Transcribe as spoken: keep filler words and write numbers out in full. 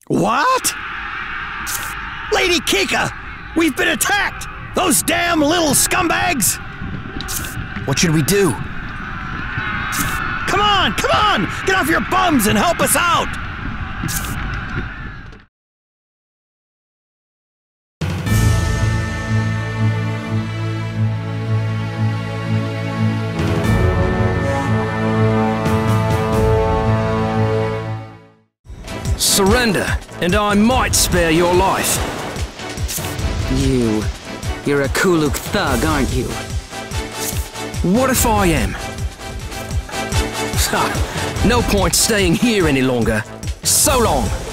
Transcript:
What? Lady Kika! We've been attacked! Those damn little scumbags! What should we do? Come on, come on! Get off your bums and help us out! Surrender, and I might spare your life. You... You're a Kuluk thug, aren't you? What if I am? Ha! No point staying here any longer. So long!